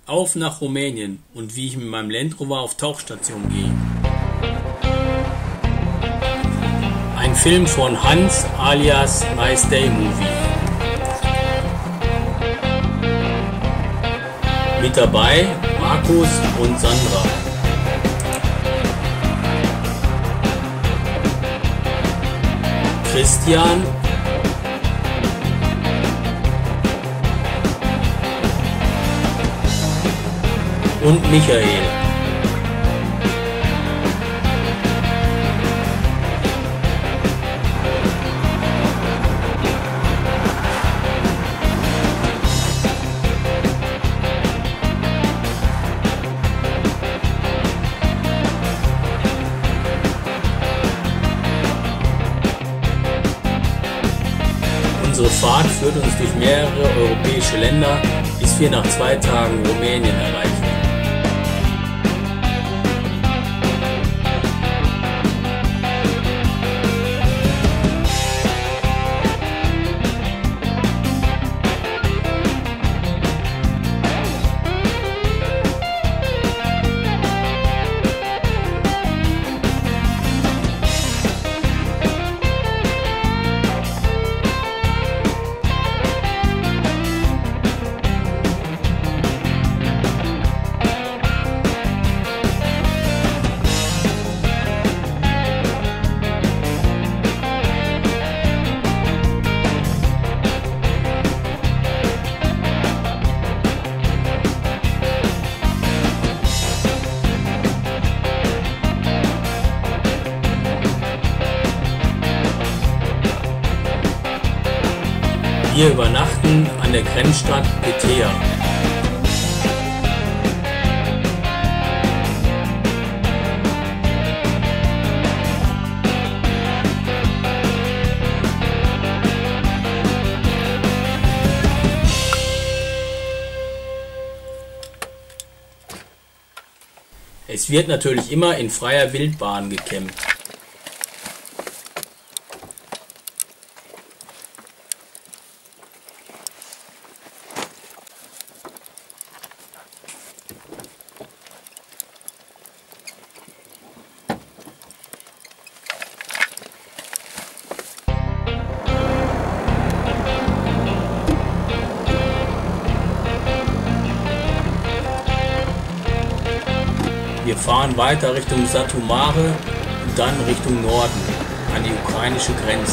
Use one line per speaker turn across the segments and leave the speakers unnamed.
Auf nach Rumänien und wie ich mit meinem Land Rover auf Tauchstation gehe. Ein Film von Hans alias Nice Day Movie. Mit dabei Markus und Sandra. Christian, und Michael. Unsere Fahrt führt uns durch mehrere europäische Länder, bis wir nach 2 Tagen Rumänien erreichen. Wir übernachten an der Grenzstadt Petea. Es wird natürlich immer in freier Wildbahn gecampt. Wir fahren weiter Richtung Satu Mare und dann Richtung Norden, an die ukrainische Grenze.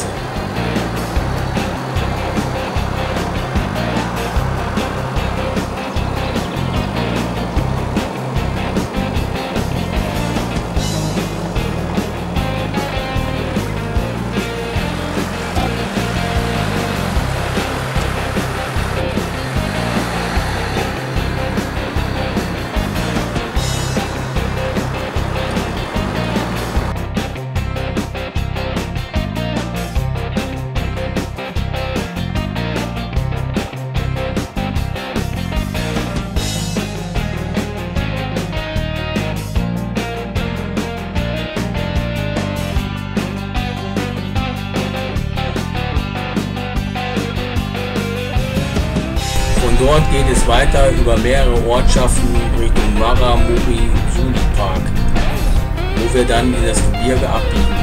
Von dort geht es weiter über mehrere Ortschaften Richtung Mara-Muri-Suli Park, wo wir dann in das Gebirge abbiegen.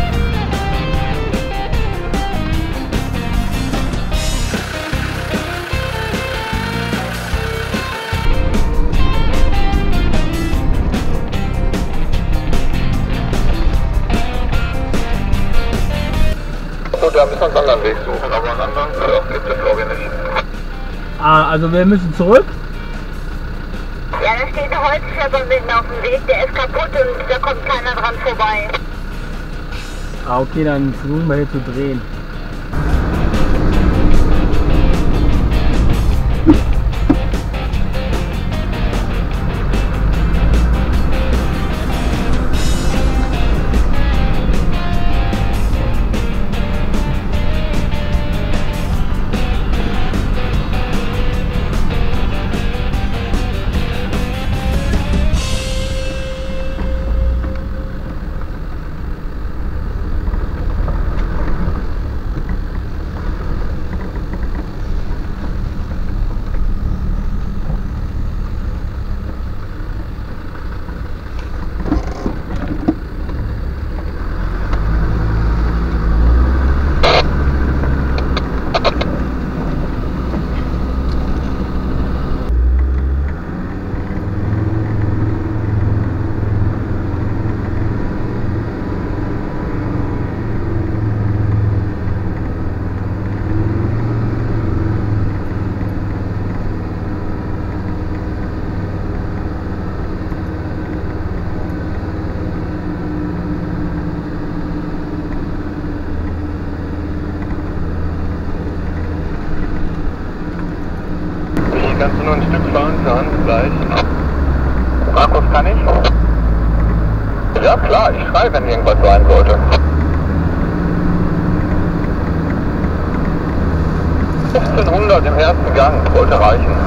Da müssen wir einen anderen Weg suchen, aber einen anderen gibt es glaube ich nicht.
Ah, also wir müssen zurück?
Ja, da steht eine Holzschlepper mitten auf dem Weg, der ist kaputt und da kommt keiner dran vorbei.
Ah, okay, dann versuchen wir hier zu drehen.
gleich. Markus, kann ich? Ja klar, ich schreibe, wenn irgendwas sein sollte. 1500 im ersten Gang, sollte reichen.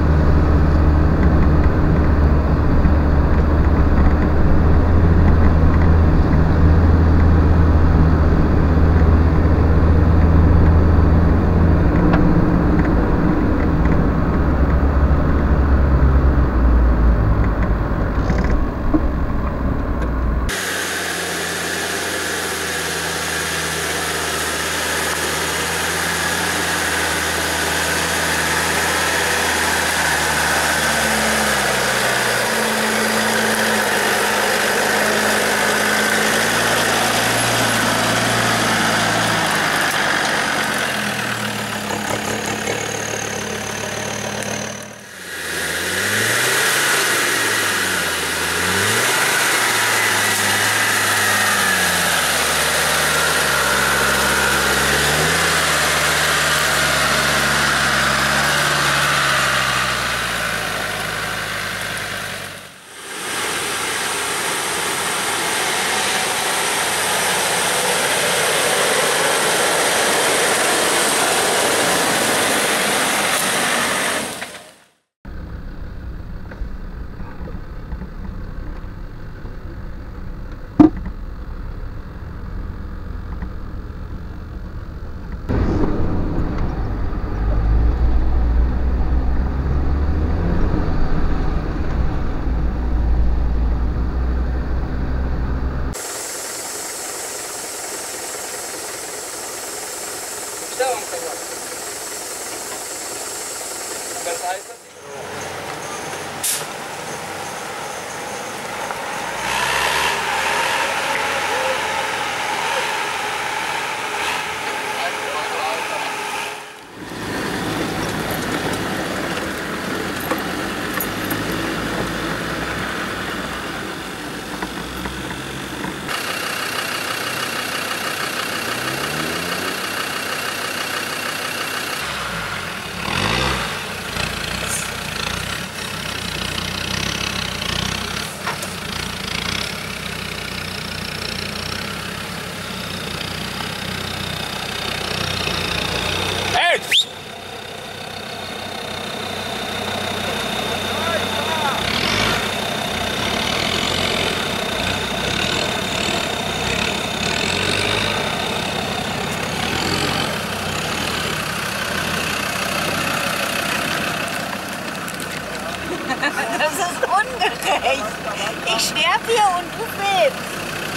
Das ist ungerecht. Ich sterbe hier und du filmst.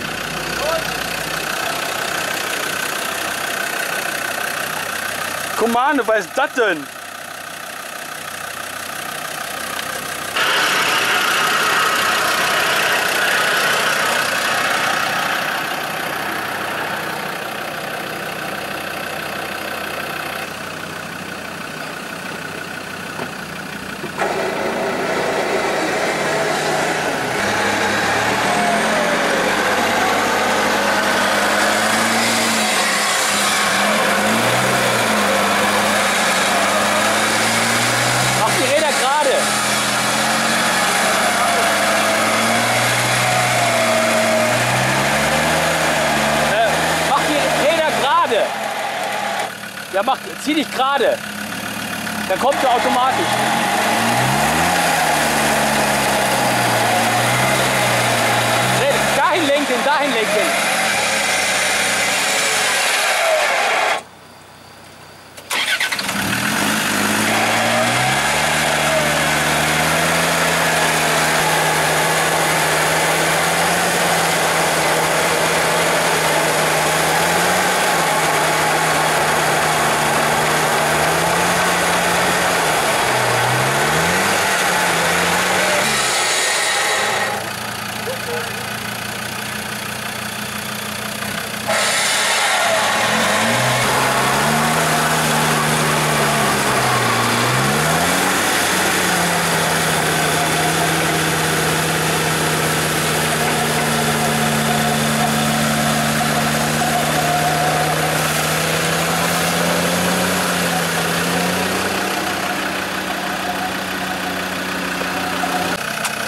Komm an, was ist das denn? Ja, zieh dich gerade. Dann kommt er automatisch. Dahin lenken, dahin lenken.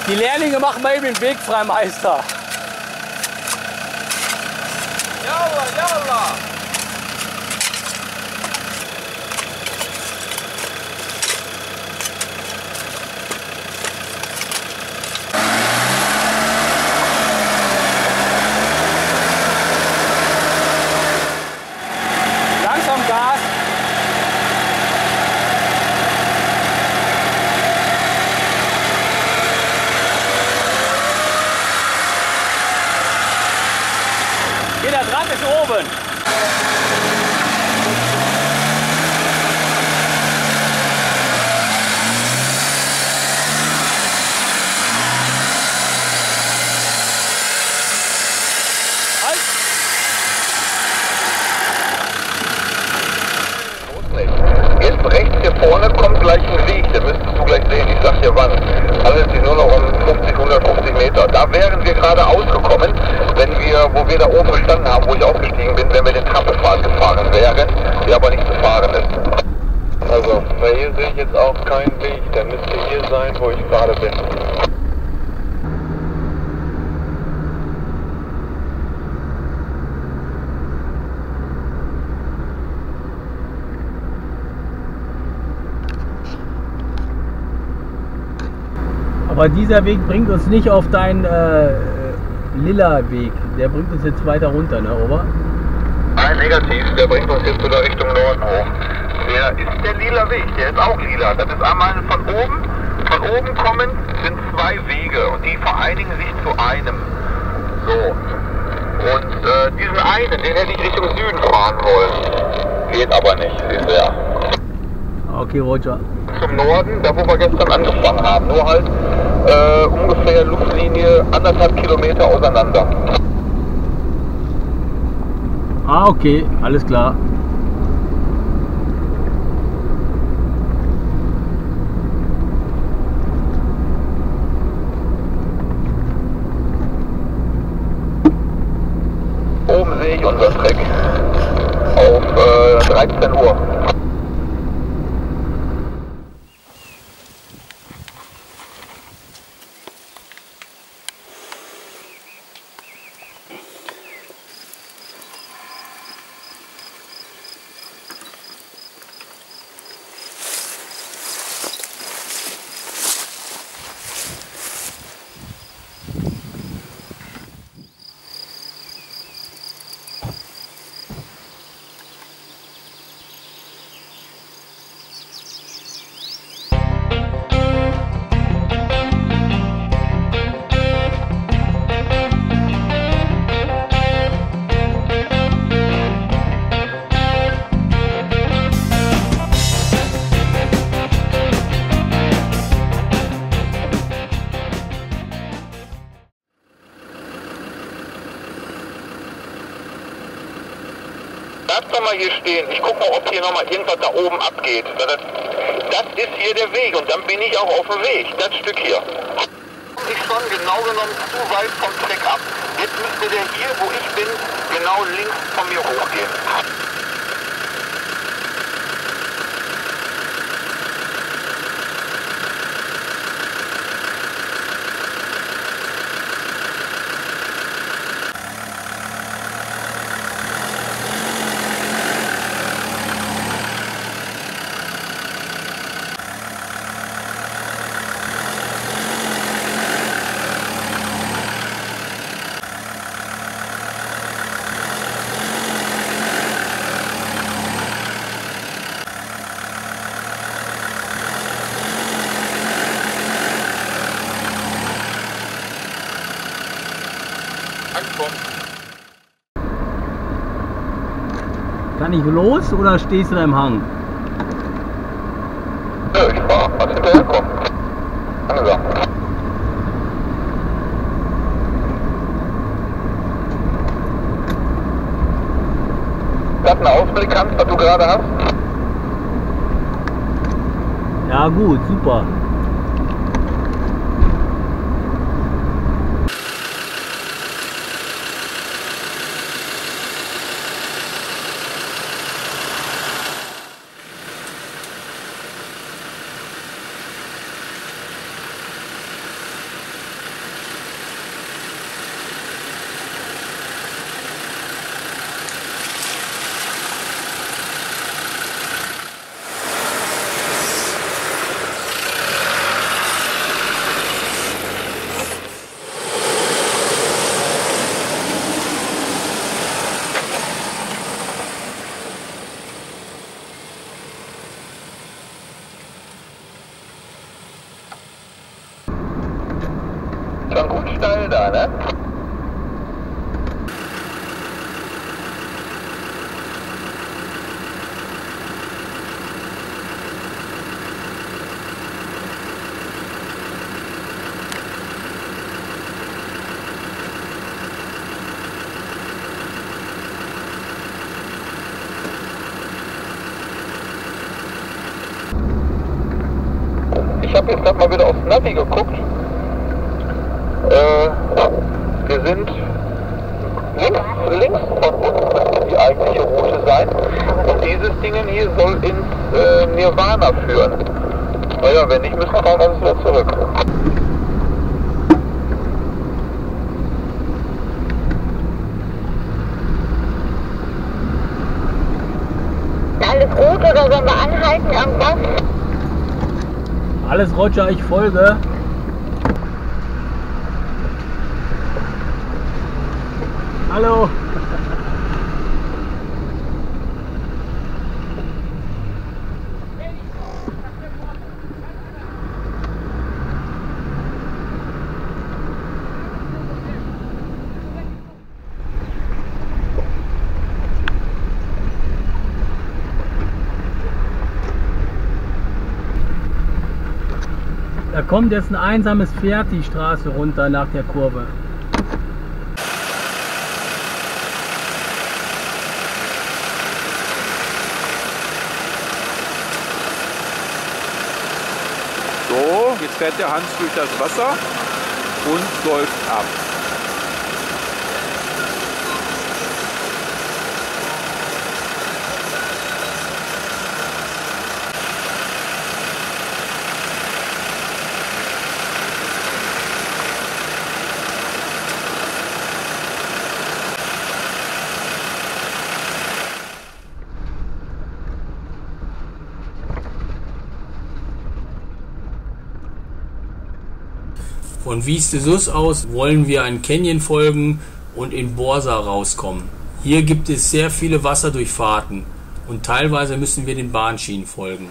Die Lehrlinge machen mal eben den Weg frei, Meister.
Jalla, jalla.
Langsam Gas. Der Draht ist oben. Halt.
Jetzt rechts hier vorne kommt gleich ein Weg, den müsstest du gleich sehen, ich sag dir wann. Handelt sich nur noch um 50, 150 Meter. Da wären wir gerade ausgekommen, wo wir da oben gestanden haben, wo ich ausgestiegen bin, wenn wir den Trappepfad gefahren wären, der aber nicht zu fahren ist. Also, weil hier sehe ich jetzt auch keinen Weg, der müsste hier sein, wo ich gerade bin.
Aber dieser Weg bringt uns nicht auf deinen lila Weg. Der bringt uns jetzt weiter runter, ne, Ober?
Nein, negativ. Der bringt uns jetzt wieder Richtung Norden hoch. Der ist der lila Weg. Der ist auch lila. Das ist einmal von oben. Von oben kommend sind zwei Wege und die vereinigen sich zu einem. So. Und diesen einen, den hätte ich Richtung Süden fahren wollen. Geht aber nicht, siehst du ja.
Okay, Roger.
Zum Norden, da wo wir gestern angefangen haben. Nur halt ungefähr Luftlinie 1,5 Kilometer auseinander.
Ah, okay, alles klar.
Oben sehe ich unser Treck auf 13 Uhr. Bleib doch mal hier stehen. Ich gucke mal, ob hier nochmal irgendwas da oben abgeht. Das ist hier der Weg und dann bin ich auch auf dem Weg. Das Stück hier. Ich schon genau genommen zu weit vom Treck ab. Jetzt müsste der hier, wo ich bin, genau links von mir hochgehen.
Kann ich los oder stehst du da im Hang?
Nö, ich fahr. Was hinterherkommen. Angesagt. Ist das eine Ausblick kannst, was du gerade hast?
Ja gut, super.
schon gut steil da, ne? Ich habe jetzt gerade mal wieder aufs Navi geguckt. Wir sind links von uns müsste die eigentliche Route sein. Und dieses Ding hier soll ins Nirvana führen. Naja, wenn nicht, müssen wir dann alles wieder zurück.
Alles gut oder sollen wir anhalten irgendwas?
Alles Roger, ich folge. Hallo. Da kommt jetzt ein einsames Pferd die Straße runter nach der Kurve.
So, jetzt fährt der Hans durch das Wasser und läuft ab.
Von Wies de Sus aus wollen wir einen Canyon folgen und in Borsa rauskommen. Hier gibt es sehr viele Wasserdurchfahrten und teilweise müssen wir den Bahnschienen folgen.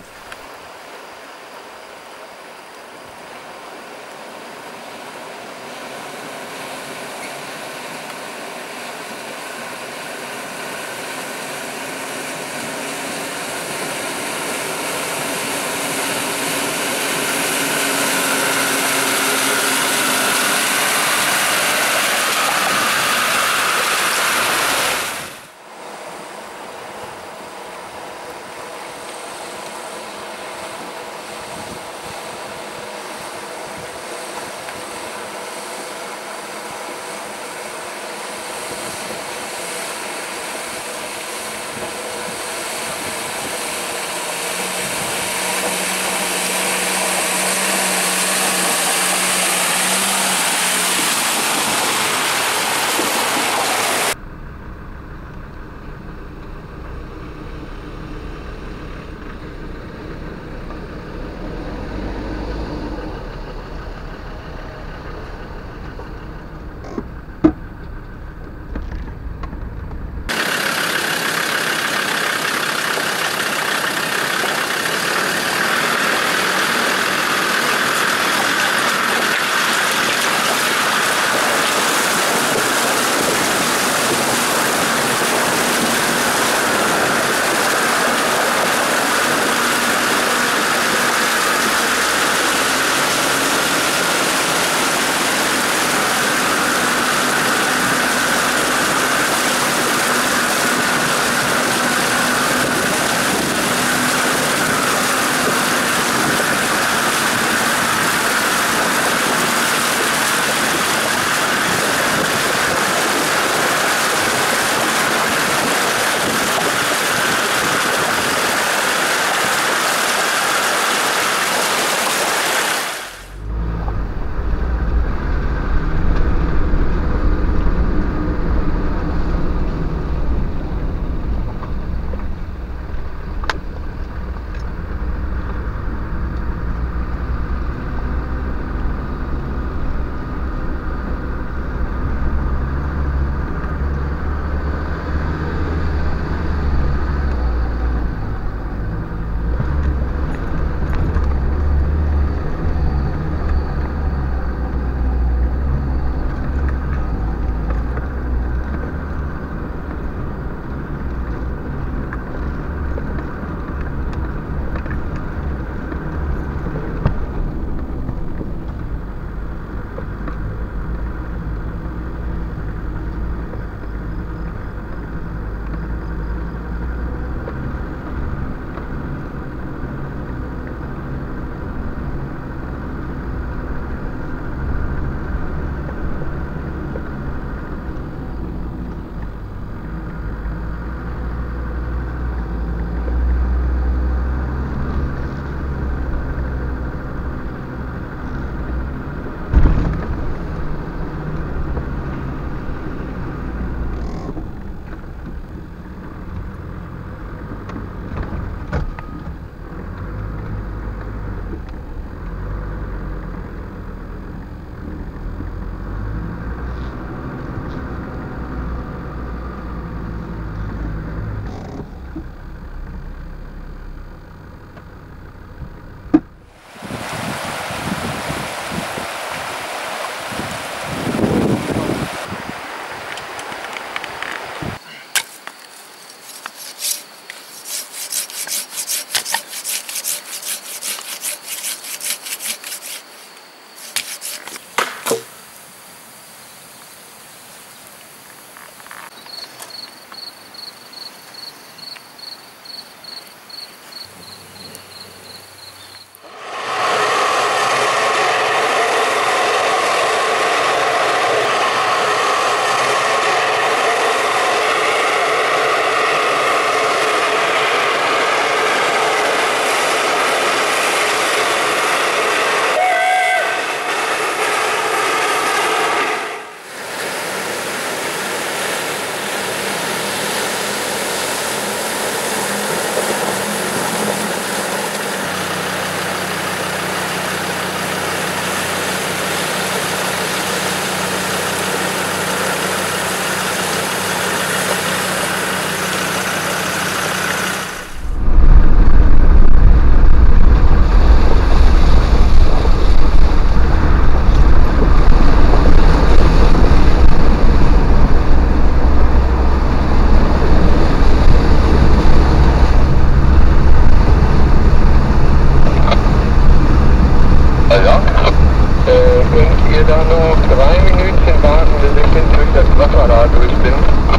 wir da noch 3 Minuten warten, bis ich hin durch das Wasser da durch bin.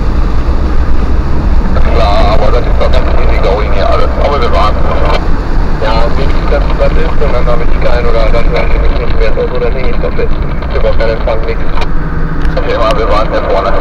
Klar, aber das ist doch ganz easy going hier alles. Aber wir warten. Ja, wie das ist und dann habe ich keinen oder dann merke ich mich nicht mehr so, dann hänge ich komplett. Überhaupt keinen Empfang, nichts. Okay, mal, wir warten hier vorne.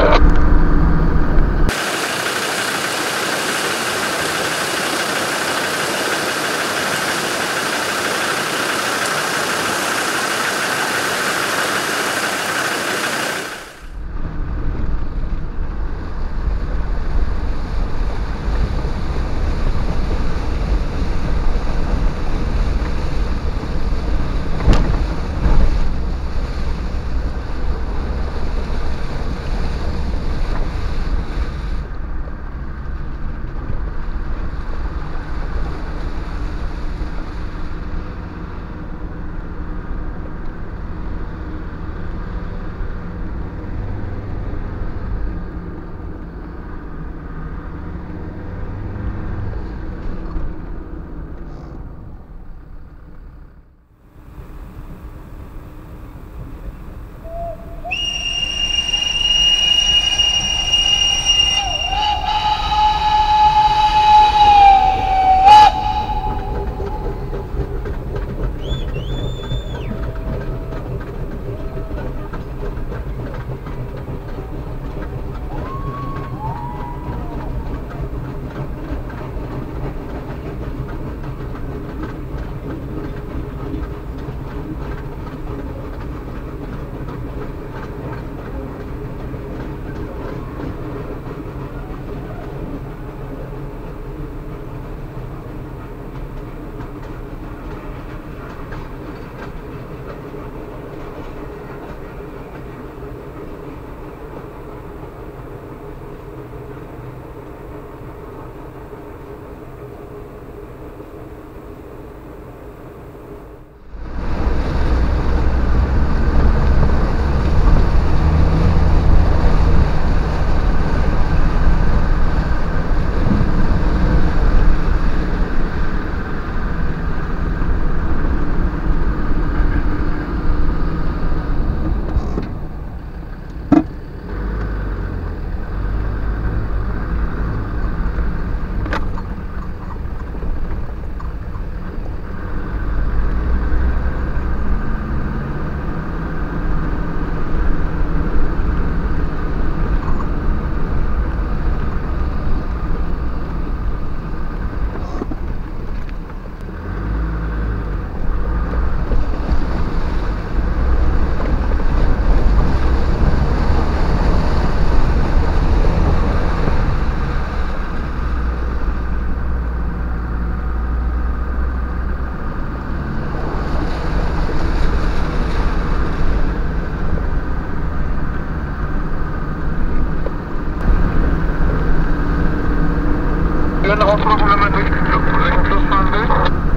Türen aufmachen, wenn man durch den Fluss fahren will.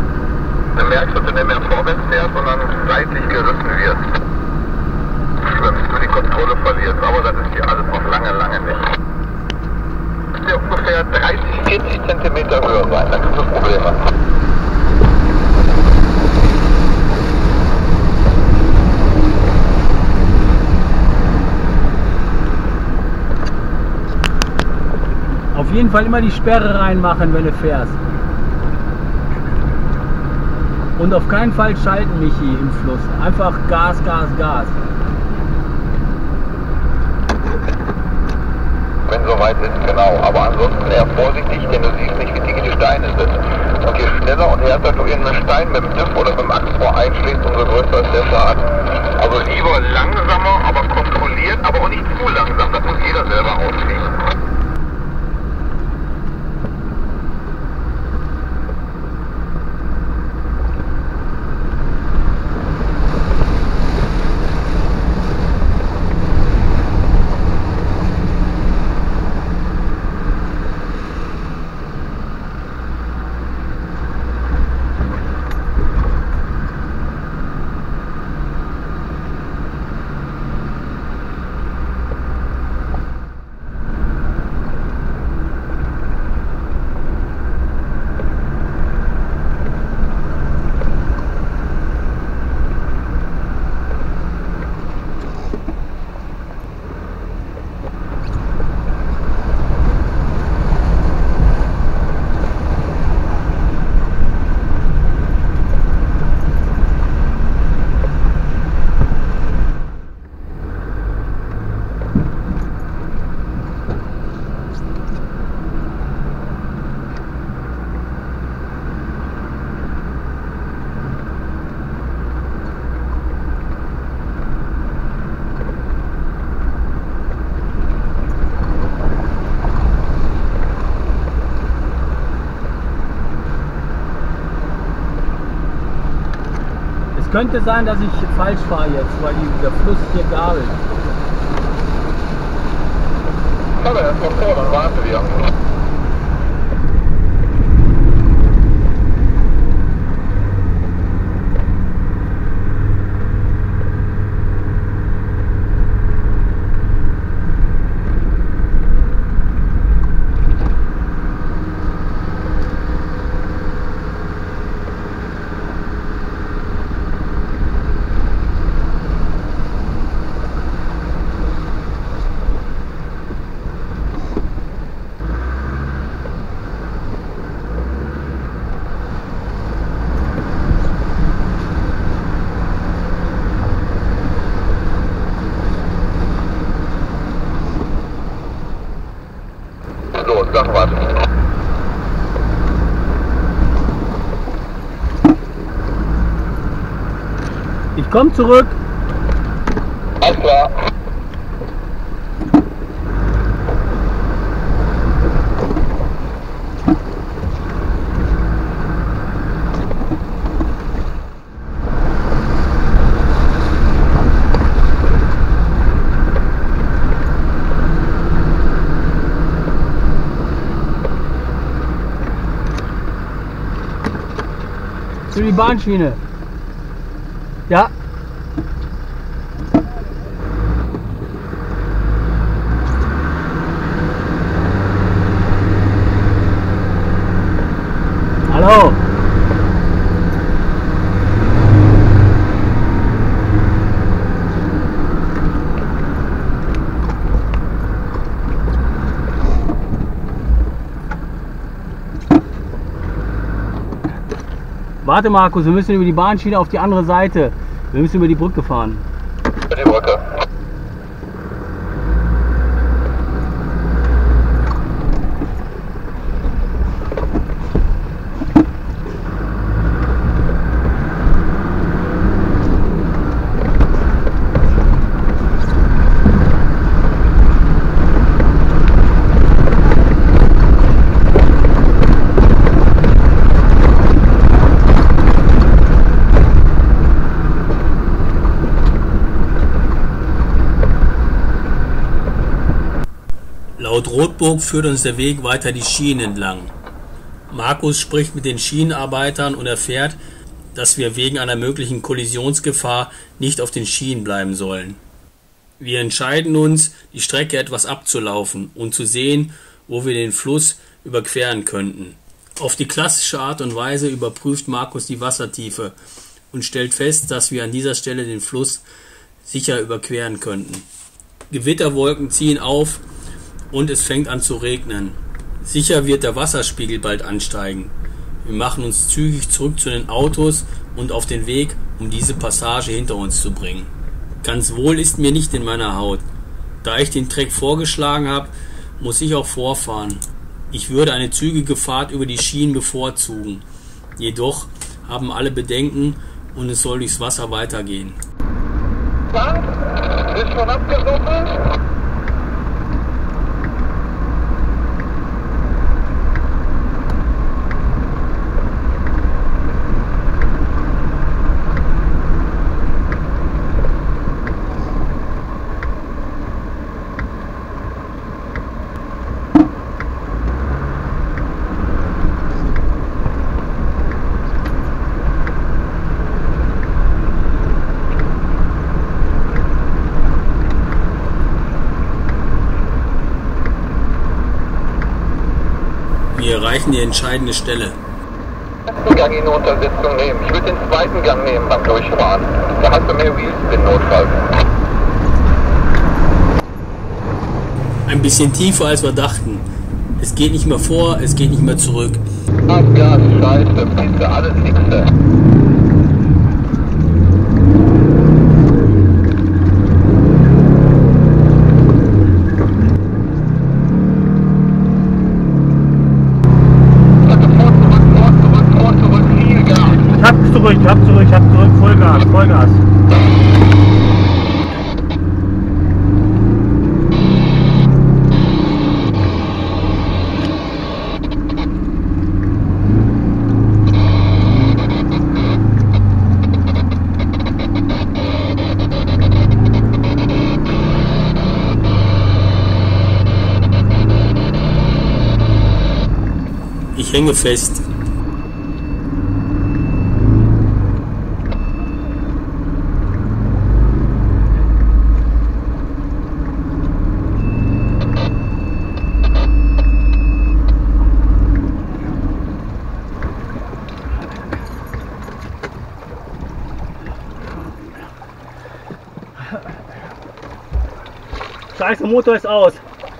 Dann merkst du, wenn der mehr vorwärts fährt, sondern seitlich gerissen wird. Schwimmst du die Kontrolle verlierst, aber das ist hier alles noch lange, lange nicht. Das wird ungefähr 30, 40 Zentimeter höher sein, dann gibt es Probleme.
Auf jeden Fall immer die Sperre reinmachen, wenn du fährst. Und auf keinen Fall schalten, Michi, im Fluss. Einfach Gas, Gas, Gas.
Wenn soweit ist, genau. Aber ansonsten eher vorsichtig, denn du siehst nicht, wie dicke die Steine sind. Und je schneller und härter du in einen Stein mit dem Diff oder mit dem Achsrohr einschlägst, umso größer ist der Schaden. Also lieber langsamer, aber kontrolliert, aber auch nicht zu langsam. Das muss jeder selber auskriegen.
könnte sein, dass ich falsch fahre jetzt, weil dieser Fluss hier gabelt.
Aber erstmal vor, dann warten wir. So, sag was.
Ich komme zurück.
Alles klar.
Für die Bahnschiene. Ja. Hallo. Warte Markus, wir müssen über die Bahnschiene auf die andere Seite. Wir müssen über die Brücke fahren.
Die Brücke.
Laut Rothburg führt uns der Weg weiter die Schienen entlang. Markus spricht mit den Schienenarbeitern und erfährt, dass wir wegen einer möglichen Kollisionsgefahr nicht auf den Schienen bleiben sollen. Wir entscheiden uns, die Strecke etwas abzulaufen und zu sehen, wo wir den Fluss überqueren könnten. Auf die klassische Art und Weise überprüft Markus die Wassertiefe und stellt fest, dass wir an dieser Stelle den Fluss sicher überqueren könnten. Gewitterwolken ziehen auf und es fängt an zu regnen. Sicher wird der Wasserspiegel bald ansteigen. Wir machen uns zügig zurück zu den Autos und auf den Weg, um diese Passage hinter uns zu bringen. Ganz wohl ist mir nicht in meiner Haut. Da ich den Trek vorgeschlagen habe, muss ich auch vorfahren. Ich würde eine zügige Fahrt über die Schienen bevorzugen. Jedoch haben alle Bedenken und es soll durchs Wasser weitergehen.
Dann ist schon abgesoffen.
Wir erreichen die entscheidende Stelle.
Den Gang in Untersetzung nehmen. Ich würde den zweiten Gang nehmen beim Durchfahren. Da hast du mehr Wheels im Notfall.
Ein bisschen tiefer als wir dachten. Es geht nicht mehr vor, es geht nicht mehr zurück.
Gas, Scheiße, Piste, alles Nixte.
Ich hab zurück, Vollgas, Vollgas.
Ich hänge fest.
Scheiße, Motor ist aus.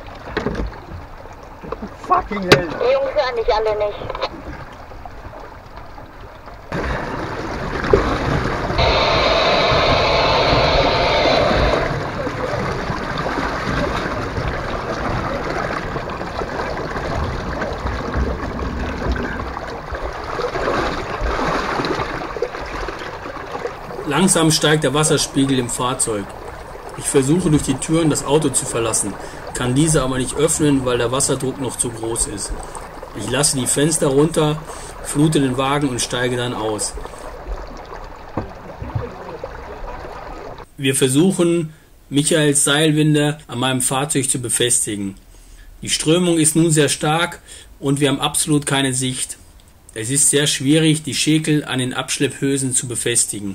Fucking hell.
Die Jungs hören dich alle nicht.
Langsam steigt der Wasserspiegel im Fahrzeug. Ich versuche durch die Türen das Auto zu verlassen, kann diese aber nicht öffnen, weil der Wasserdruck noch zu groß ist. Ich lasse die Fenster runter, flute den Wagen und steige dann aus. Wir versuchen, Michaels Seilwinde an meinem Fahrzeug zu befestigen. Die Strömung ist nun sehr stark und wir haben absolut keine Sicht. Es ist sehr schwierig, die Schäkel an den Abschlepphülsen zu befestigen.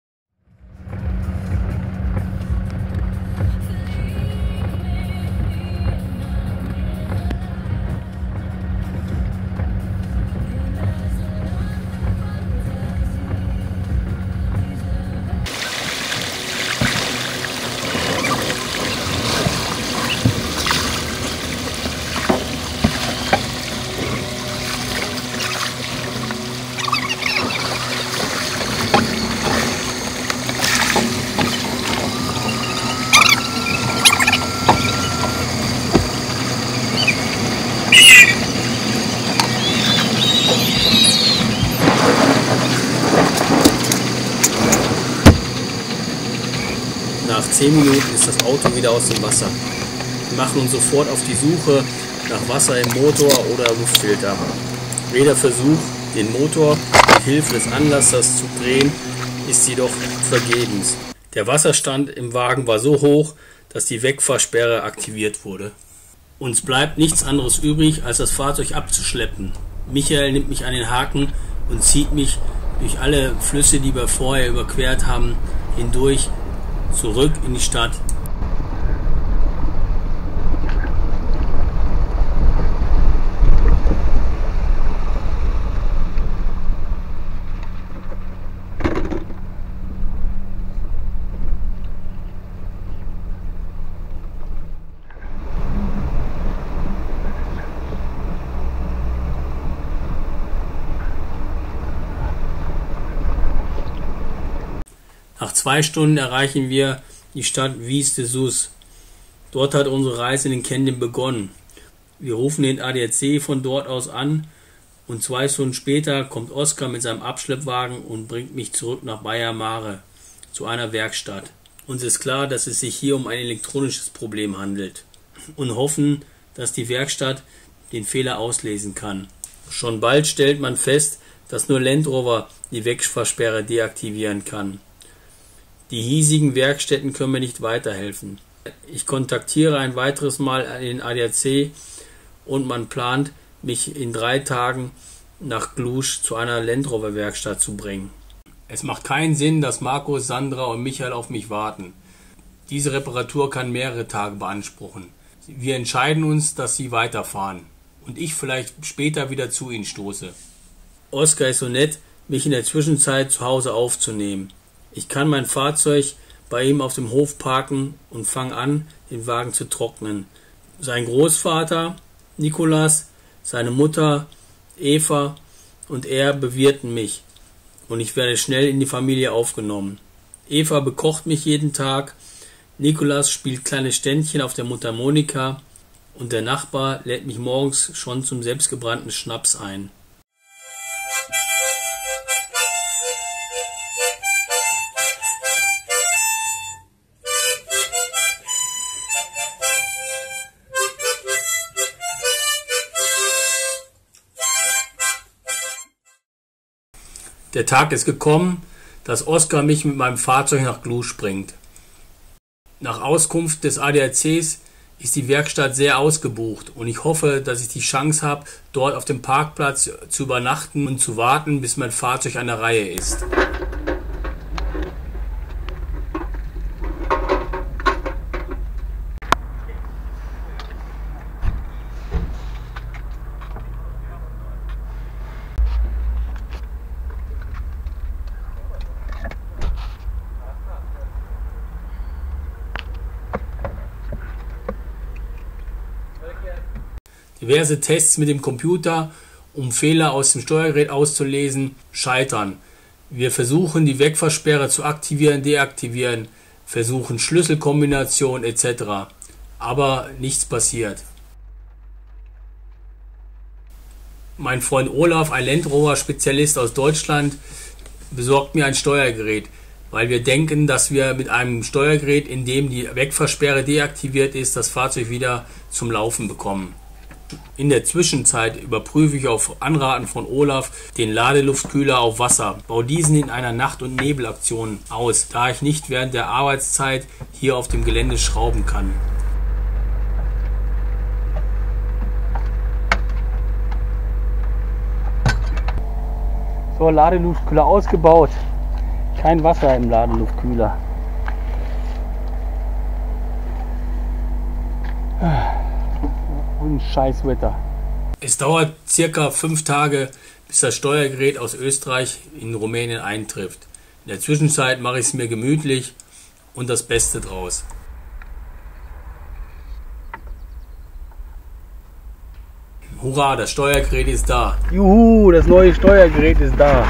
Nach 10 Minuten ist das Auto wieder aus dem Wasser. Wir machen uns sofort auf die Suche nach Wasser im Motor oder Luftfilter. Jeder Versuch, den Motor mit Hilfe des Anlassers zu drehen, ist jedoch vergebens. Der Wasserstand im Wagen war so hoch, dass die Wegfahrsperre aktiviert wurde. Uns bleibt nichts anderes übrig, als das Fahrzeug abzuschleppen. Michael nimmt mich an den Haken und zieht mich durch alle Flüsse, die wir vorher überquert haben, hindurch zurück in die Stadt. Nach 2 Stunden erreichen wir die Stadt Vies-de-Sus. Dort hat unsere Reise in den Canyon begonnen. Wir rufen den ADAC von dort aus an und 2 Stunden später kommt Oskar mit seinem Abschleppwagen und bringt mich zurück nach Baia Mare zu einer Werkstatt. Uns ist klar, dass es sich hier um ein elektronisches Problem handelt und hoffen, dass die Werkstatt den Fehler auslesen kann. Schon bald stellt man fest, dass nur Land Rover die Wegfahrsperre deaktivieren kann. Die hiesigen Werkstätten können mir nicht weiterhelfen. Ich kontaktiere ein weiteres Mal den ADAC und man plant, mich in 3 Tagen nach Cluj zu einer Land Rover Werkstatt zu bringen. Es macht keinen Sinn, dass Markus, Sandra und Michael auf mich warten. Diese Reparatur kann mehrere Tage beanspruchen. Wir entscheiden uns, dass sie weiterfahren und ich vielleicht später wieder zu ihnen stoße. Oskar ist so nett, mich in der Zwischenzeit zu Hause aufzunehmen. Ich kann mein Fahrzeug bei ihm auf dem Hof parken und fange an, den Wagen zu trocknen. Sein Großvater, Nikolas, seine Mutter, Eva und er bewirten mich und ich werde schnell in die Familie aufgenommen. Eva bekocht mich jeden Tag, Nikolas spielt kleine Ständchen auf der Mundharmonika und der Nachbar lädt mich morgens schon zum selbstgebrannten Schnaps ein. Der Tag ist gekommen, dass Oskar mich mit meinem Fahrzeug nach Cluj bringt. Nach Auskunft des ADACs ist die Werkstatt sehr ausgebucht und ich hoffe, dass ich die Chance habe, dort auf dem Parkplatz zu übernachten und zu warten, bis mein Fahrzeug an der Reihe ist. Diverse Tests mit dem Computer, um Fehler aus dem Steuergerät auszulesen, scheitern. Wir versuchen die Wegfahrsperre zu aktivieren, deaktivieren, versuchen Schlüsselkombinationen etc. Aber nichts passiert. Mein Freund Olaf, ein Land Rover Spezialist aus Deutschland, besorgt mir ein Steuergerät, weil wir denken, dass wir mit einem Steuergerät, in dem die Wegfahrsperre deaktiviert ist, das Fahrzeug wieder zum Laufen bekommen. In der Zwischenzeit überprüfe ich auf Anraten von Olaf den Ladeluftkühler auf Wasser. Baue diesen in einer Nacht- und Nebelaktion aus, da ich nicht während der Arbeitszeit hier auf dem Gelände schrauben kann.
So, Ladeluftkühler ausgebaut. Kein Wasser im Ladeluftkühler. Und scheiß Wetter.
Es dauert circa 5 Tage, bis das Steuergerät aus Österreich in Rumänien eintrifft. In der Zwischenzeit mache ich es mir gemütlich und das Beste draus. Hurra, das Steuergerät ist da.
Juhu, das neue Steuergerät ist da.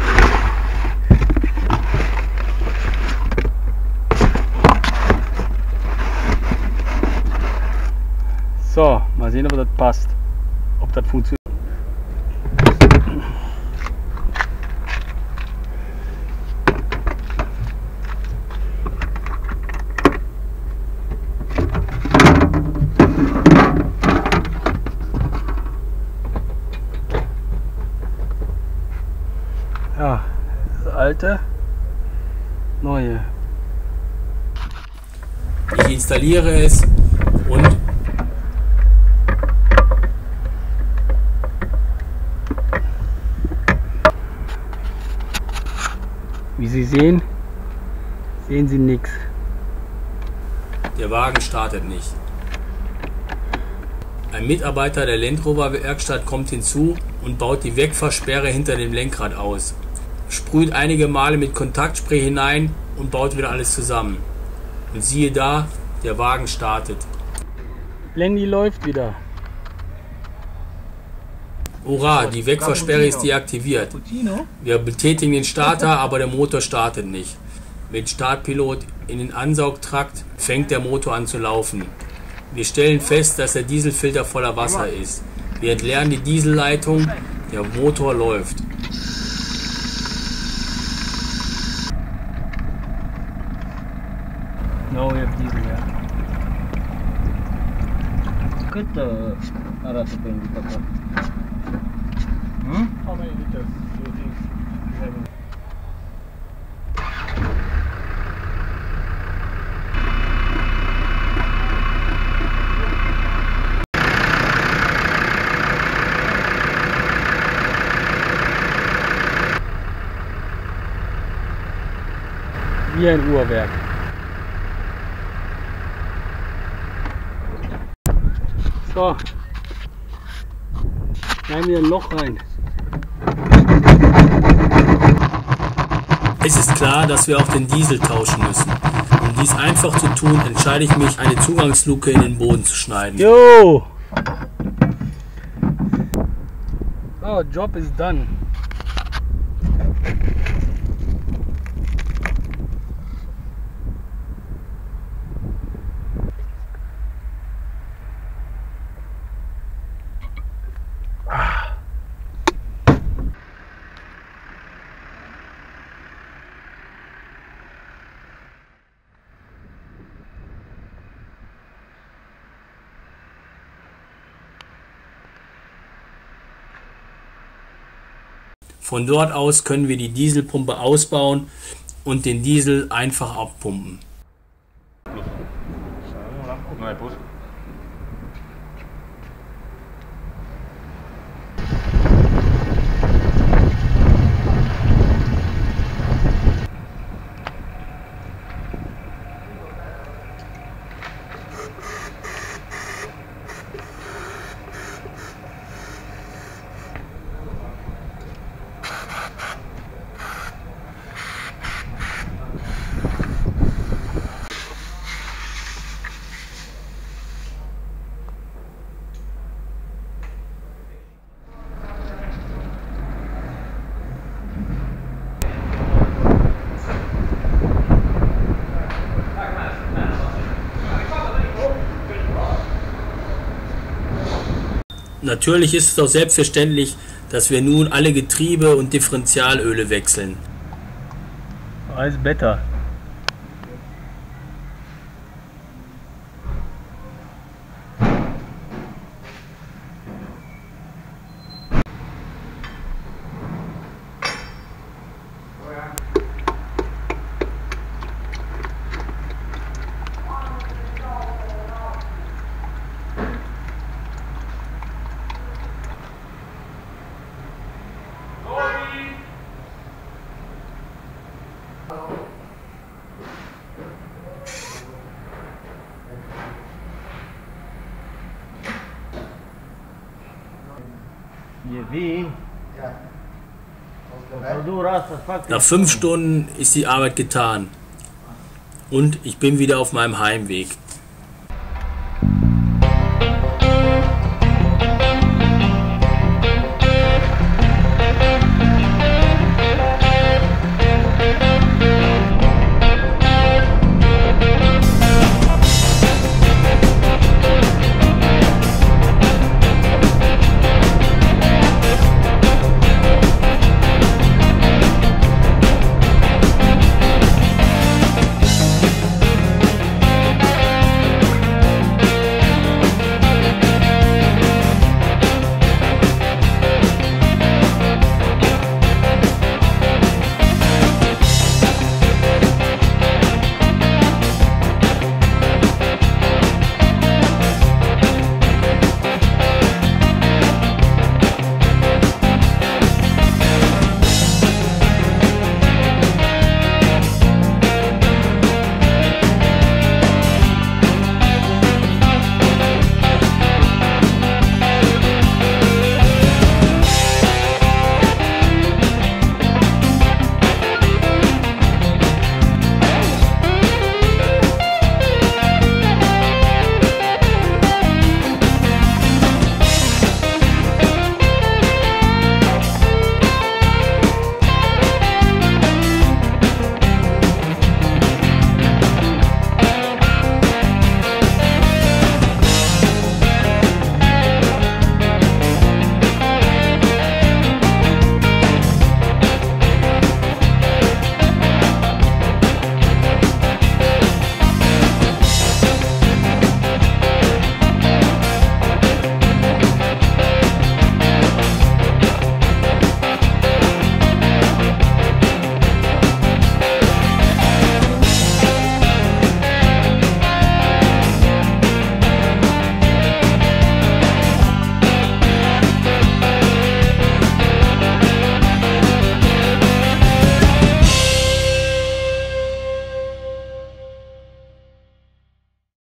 So, mal sehen, ob das passt. Ob das funktioniert. Ja, das alte, neue.
Ich installiere es und
wie Sie sehen, sehen Sie nichts.
der Wagen startet nicht. Ein Mitarbeiter der Land Rover Werkstatt kommt hinzu und baut die Wegfahrsperre hinter dem Lenkrad aus. Sprüht einige Male mit Kontaktspray hinein und baut wieder alles zusammen. Und siehe da, der Wagen startet.
Blendy läuft wieder.
Hurra, die Wegfahrsperre ist deaktiviert. Wir betätigen den Starter, aber der Motor startet nicht. Mit Startpilot in den Ansaugtrakt fängt der Motor an zu laufen. Wir stellen fest, dass der Dieselfilter voller Wasser ist. Wir entleeren die Dieselleitung, der Motor läuft.
No, we have diesel, yeah. Look at the Arata How many liters do you think you have in? Wie ein Uhrwerk. So, schneiden wir ein Loch rein.
Es ist klar, dass wir auch den Diesel tauschen müssen. Um dies einfach zu tun, entscheide ich mich, eine Zugangsluke in den Boden zu schneiden.
Jo! So, job is done.
Von dort aus können wir die Dieselpumpe ausbauen und den Diesel einfach abpumpen. Natürlich ist es auch selbstverständlich, dass wir nun alle Getriebe und Differentialöle wechseln.
Alles better.
Nach 5 Stunden ist die Arbeit getan und ich bin wieder auf meinem Heimweg.